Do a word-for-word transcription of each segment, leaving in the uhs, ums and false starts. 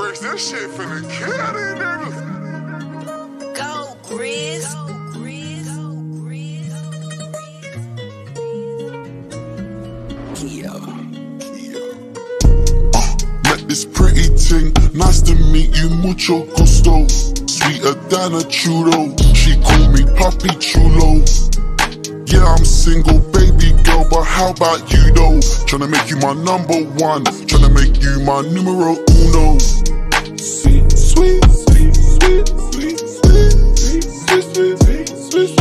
Chris, this shit finna kill these niggas. Go, Chris. Met this pretty ting, nice to meet you, mucho gusto. Sweeter than a churro, she call me Papi Chulo. Yeah, I'm single, baby girl, but how about you though? Tryna make you my number one, tryna make you my numero uno. Sweet, sweet, sweet, sweet, sweet, sweet, sweet, sweet, sweet, sweet,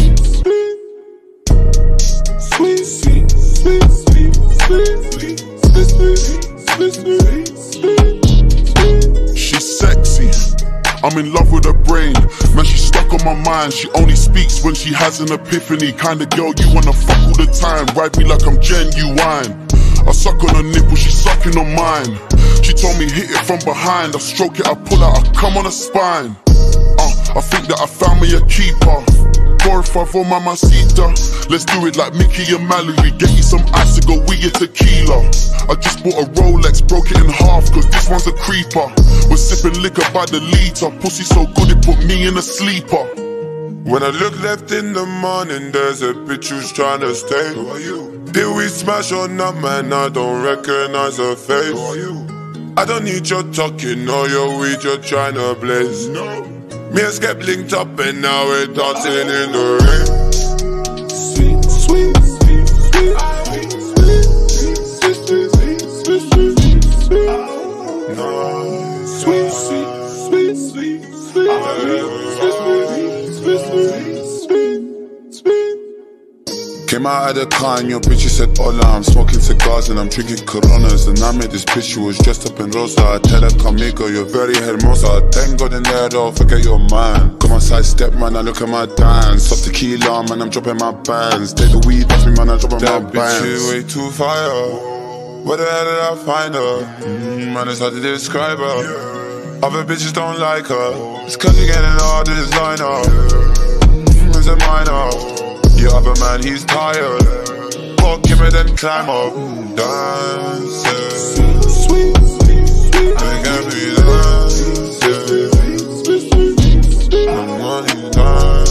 sweet, sweet, sweet, sweet, sweet, sweet, sweet, sweet. She's sexy, I'm in love with her brain. Man, she's stuck on my mind. She only speaks when she has an epiphany. Kinda girl you wanna fuck all the time. Ride me like I'm genuine. I suck on her nipple, she's sucking on mine. She told me hit it from behind. I stroke it, I pull out, I come on her spine. Uh, I think that I found me a keeper. Four or five for mamacita. Let's do it like Mickey and Mallory. Get you some ice to go with your tequila. I just bought a Rolex, broke it in half, cause this one's a creeper. We're sipping liquor by the litre. Pussy so good it put me in a sleeper. When I look left in the morning, there's a bitch who's tryna stay. Who are you? Did we smash or not, man? I don't recognize her face. Who are you? I don't need your talking or your weed, you're tryna blaze. No. Me and Skep linked up and now we're dancing in the rain. Sweet, sweet, sweet, sweet, sweet, sweet, sweet, sweet, sweet, sweet, sweet. No. Sweet, sweet, sweet, sweet, sweet, sweet, sweet, sweet, sweet. Came out of the car and your bitch said hola. I'm smoking cigars and I'm drinking Coronas. And I met this bitch who was dressed up in rosa. I tell her conmigo, you're very hermosa. Thank God in there though, forget your mind. Come on side step man, I look at my dance. Stop tequila man, I'm dropping my bands. Take the weed off me man, I'm dropping That my bitch is bands. way too fire. Where the hell did I find her? Mm, man, it's hard to describe her. Other bitches don't like her. It's cause you're getting all the designer. Mm, it's a minor. Your other man, he's tired. Fuck him and then climb up. Dancing. Sweet, sweet, sweet. I can't be dancing. I'm only dancing.